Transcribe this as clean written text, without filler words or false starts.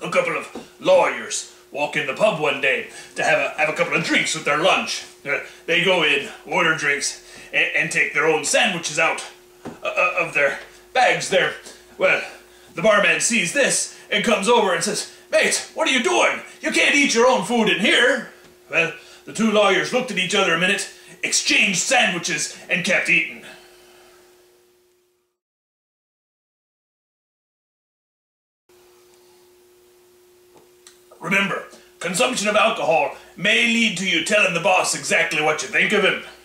a couple of lawyers walk in the pub one day to have a couple of drinks with their lunch. They go in, order drinks, and take their own sandwiches out of their bags there. Well, the barman sees this and comes over and says, "Mate, what are you doing? You can't eat your own food in here." Well, the two lawyers looked at each other a minute, exchanged sandwiches, and kept eating. Remember, consumption of alcohol may lead to you telling the boss exactly what you think of him.